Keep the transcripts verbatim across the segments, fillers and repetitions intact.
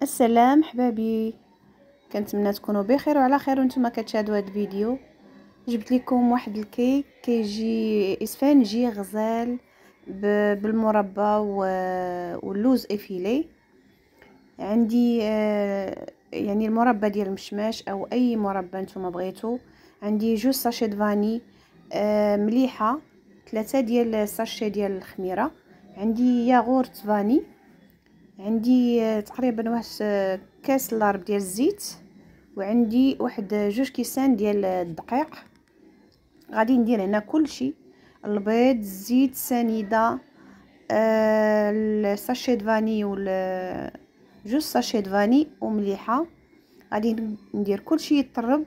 السلام حبابي، كنتمنى تكونوا بخير وعلى خير وانتم كتشاهدوا هذا الفيديو. جبت لكم واحد الكيك كيجي اسفنجي غزال بالمربى واللوز افيلي. عندي آه، يعني المربى ديال المشماش او اي مربى نتوما بغيتو. عندي جوج ساشي فاني آه، مليحه، ثلاثه ديال الساشي ديال الخميره. عندي ياغورت فاني، عندي تقريبا واحد كاس لارب ديال الزيت، وعندي واحد جوج كيسان ديال الدقيق. غادي ندير هنا كلشي: البيض، الزيت، السنيده، آه الساشي فاني ولا جوج ساشي فاني ومليحه. غادي ندير كلشي يطرب،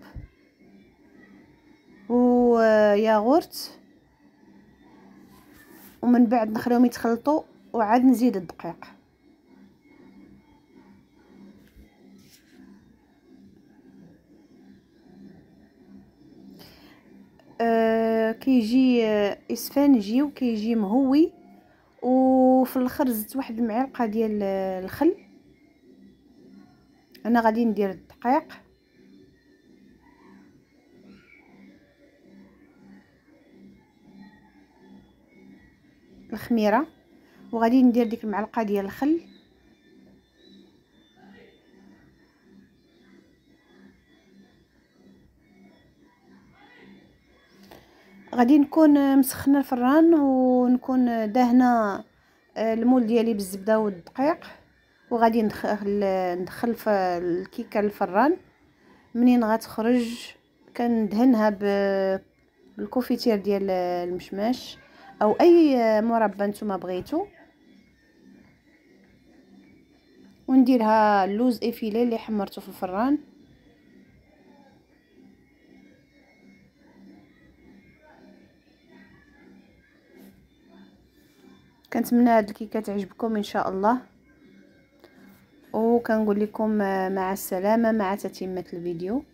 وياغورت، ومن بعد نخليهم يتخلطوا وعاد نزيد الدقيق. آه كيجي آه اسفنجي وكيجي مهوي. وفي الاخر زدت واحد المعلقه ديال الخل. انا غادي ندير الدقيق، الخميره، وغادي ندير ديك المعلقه ديال الخل. غادي نكون مسخنه الفران ونكون دهنه المول ديالي بالزبده والدقيق، وغادي ندخل ندخل في الكيكه للفران. منين غتخرج كندهنها بالكوفيتير ديال المشماش او اي مربى نتوما بغيتو، ونديرها اللوز افيلي اللي حمرته في الفران. كنتمنى هاد الكيكه تعجبكم ان شاء الله، وكنقول لكم مع السلامه مع تتمه الفيديو.